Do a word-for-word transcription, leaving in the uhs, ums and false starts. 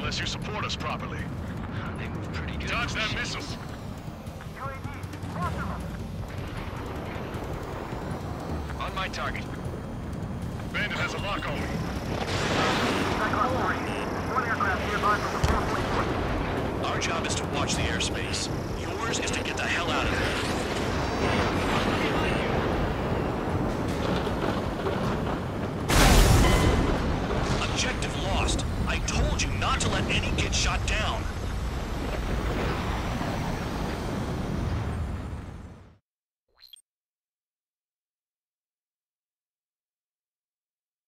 unless you support us properly. They move pretty good. Dodge that missile! On my target. Bandit has a lock on me. Our job is to watch the airspace. Yours is to get the hell out of there. Objective lost. I told you not to let any get shot down.